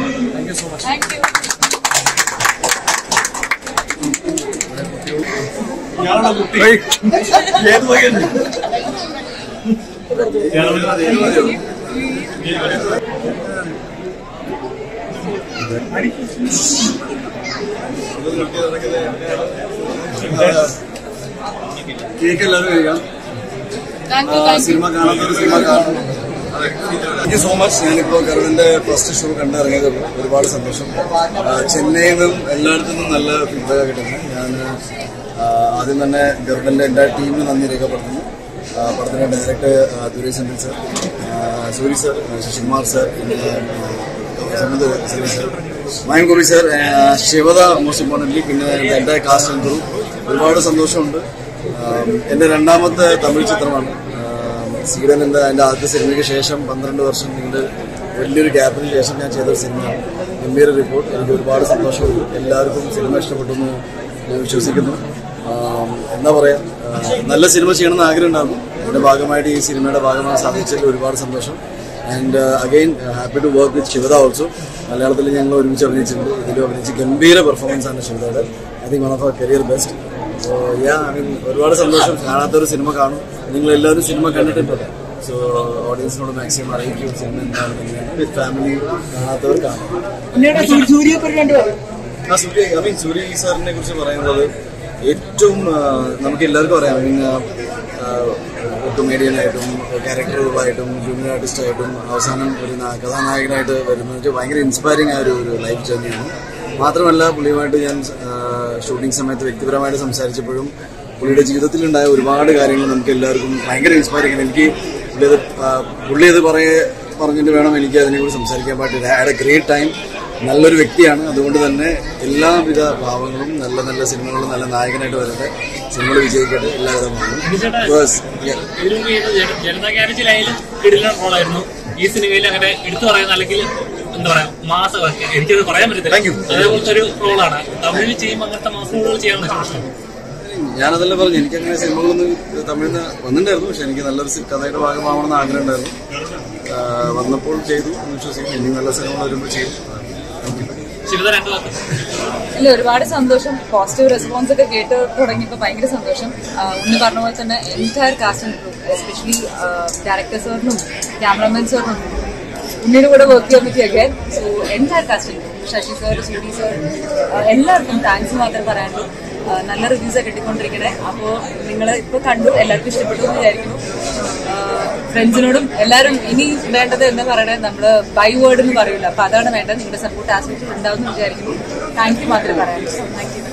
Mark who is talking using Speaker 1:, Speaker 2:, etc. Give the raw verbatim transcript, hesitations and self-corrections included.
Speaker 1: Thank you so much.
Speaker 2: Thank you.
Speaker 1: Cake എല്ലാവരും കഴിക്കാം. സിനിമ കാണാത്തൊരു സിനിമ കാണണം. Thank you so much. ഞാനിപ്പോ ഗർവിന്റെ ഫസ്റ്റ് ഷോ കണ്ടിറങ്ങിയത് ഒരുപാട് സന്തോഷം. ചെന്നൈയിൽ നിന്നും എല്ലായിടത്തു നിന്നും നല്ല ഫീഡ്ബാക്ക് കിട്ടുന്നു. ഞാൻ ആദ്യം തന്നെ ഗർവിന്റെ എൻ്റെ ടീമിന് നന്ദി രേഖപ്പെടുത്തുന്നു. പടത്തിന്റെ director Durai Senthil sir, Soori sir, Sasikumar sir, പിന്നെ Sari sir, Mayankuri sir, Sivada most importantly, പിന്നെ എൻ്റെ കാസ്റ്റ് ആൻഡ് ക്രൂ. ഒരുപാട് സന്തോഷമുണ്ട്. എൻ്റെ രണ്ടാമത്തെ തമിഴ് ചിത്രമാണ് സീഡൻ. എൻ്റെ എൻ്റെ ആദ്യത്തെ സിനിമയ്ക്ക് ശേഷം പന്ത്രണ്ട് വർഷം നീണ്ട് വലിയൊരു ഗ്യാപ്പിന് ശേഷം ഞാൻ ചെയ്തൊരു സിനിമയാണ് ഗംഭീര റിപ്പോർട്ട്. എനിക്ക് ഒരുപാട് സന്തോഷമുണ്ട്. എല്ലാവർക്കും സിനിമ ഇഷ്ടപ്പെട്ടു എന്ന് ഞാൻ വിശ്വസിക്കുന്നു. എന്താ പറയുക, നല്ല സിനിമ ചെയ്യണമെന്ന് ആഗ്രഹം ഉണ്ടാകും. അതിൻ്റെ ഭാഗമായിട്ട് ഈ സിനിമയുടെ ഭാഗമായി സാധിച്ചതിൽ ഒരുപാട് സന്തോഷം. And again happy to work with Sivada also. മലയാളത്തിൽ ഞങ്ങൾ ഒരുമിച്ച് അഭിനയിച്ചിട്ടുണ്ട്. ഇതിൽ അഭിനയിച്ച് ഗംഭീര പെർഫോമൻസ് ആണ് ശിവദയുടെ. ഐ തിങ്ക് വൺ ഓഫ് അവർ career best. So ya I mean ഒരുപാട് സന്തോഷം. കാണാത്തൊരു സിനിമ കാണും. നിങ്ങൾ എല്ലാവരും സിനിമ കണ്ടിട്ടുണ്ട്. സോ ഓഡിയൻസിനോട് മാക്സിമം അറിയിക്കും സിനിമ എന്താണ് തന്നെയാണ്. വിത്ത് ഫാമിലി കാണാത്തവർ കാണും. ആ സൂര്യ ഐ മീൻ സൂര്യ സാറിനെ കുറിച്ച് പറയുന്നത് ഏറ്റവും നമുക്ക് എല്ലാവർക്കും അറിയാം. ഐ മീൻ കൊമേഡിയനായിട്ടും ക്യാരക്ടറുകളായിട്ടും ജൂനിയർ ആർട്ടിസ്റ്റായിട്ടും അവസാനം ഒരു കഥാനായകനായിട്ട് വരുന്നത് ഭയങ്കര ഇൻസ്പയറിംഗ് ആയ ഒരു ലൈഫ് ജേർണിയാണ്. മാത്രമല്ല പുള്ളിയുമായിട്ട് ഞാൻ ഷൂട്ടിംഗ് സമയത്ത് വ്യക്തിപരമായിട്ട് സംസാരിച്ചപ്പോഴും പുള്ളിയുടെ ജീവിതത്തിലുണ്ടായ ഒരുപാട് കാര്യങ്ങൾ നമുക്ക് എല്ലാവർക്കും ഭയങ്കര ഇൻസ്പയറിംഗ് ആണ്. എനിക്ക് പുള്ളിയത് പുള്ളിയത് പറയെ പറഞ്ഞിട്ട് വേണം എനിക്ക് അതിനെക്കുറിച്ച് സംസാരിക്കാൻ പറ്റില്ല. Had a great time. നല്ലൊരു വ്യക്തിയാണ്. അതുകൊണ്ട് തന്നെ എല്ലാവിധ ഭാവങ്ങളും നല്ല നല്ല സിനിമകളും നല്ല നായകനായിട്ട് വരട്ടെ. സിനിമകൾ വിജയിക്കട്ടെ. എല്ലാവിധമാകും.
Speaker 3: ഈ സിനിമയിൽ അങ്ങനെ എടുത്തു പറയുന്ന അല്ലെങ്കിൽ എന്താ പറയാ മാസം എനിക്കത് പറയാൻ പറ്റത്തില്ല. അതേപോലത്തെ ഒരു റോളാണ് തമിഴിൽ ചെയ്യുമ്പോൾ അങ്ങനത്തെ മാസം റോളുകൾ ചെയ്യാൻ.
Speaker 1: ഞാനതെല്ലാം പറഞ്ഞു. എനിക്കങ്ങനെ സിനിമകളൊന്നും തമിഴിൽ നിന്ന് വന്നിട്ടുണ്ടായിരുന്നു. പക്ഷെ എനിക്ക് നല്ലൊരു കഥയുടെ ഭാഗമാവണമെന്ന് ആഗ്രഹം ഉണ്ടായിരുന്നു. വന്നപ്പോൾ ചെയ്തു എന്ന് വിശ്വസിക്കും. ഇനി നല്ല സിനിമകൾ വരുമ്പോൾ ചെയ്തു.
Speaker 2: ഇല്ല, ഒരുപാട് സന്തോഷം. പോസിറ്റീവ് റെസ്പോൺസ് ഒക്കെ കേട്ട് തുടങ്ങിയപ്പോൾ ഭയങ്കര സന്തോഷം. ഉണ്ണി പറഞ്ഞ പോലെ തന്നെ entire cast and crew, especially director സാറിനും ക്യാമറമാൻ സാറിനും ഉണ്ണിയുടെ കൂടെ വർക്ക് ചെയ്യാൻ പറ്റിയൊക്കെ. So entire cast and crew, Sasi sir, Soori sir, എല്ലാവർക്കും താങ്ക്സ് മാത്രമേ പറയാനുള്ളൂ. നല്ല റിവ്യൂസ് ഒക്കെ കിട്ടിക്കൊണ്ടിരിക്കണേ. അപ്പോൾ നിങ്ങൾ ഇപ്പോൾ കണ്ടു, എല്ലാവർക്കും ഇഷ്ടപ്പെട്ടു എന്ന് വിചാരിക്കുന്നു. ഫ്രണ്ട്സിനോടും എല്ലാവരും ഇനി വേണ്ടത് എന്താ പറയണേ, നമ്മൾ ബൈ വേർഡ് എന്ന് പറയില്ല. അപ്പോൾ അതാണ് വേണ്ടത്. നിങ്ങളുടെ സപ്പോർട്ട് ആസ്പെക്ട് ഉണ്ടാവും എന്ന് വിചാരിക്കുന്നു. താങ്ക് യു മാത്രമേ പറയാനുള്ളൂ. Thank U.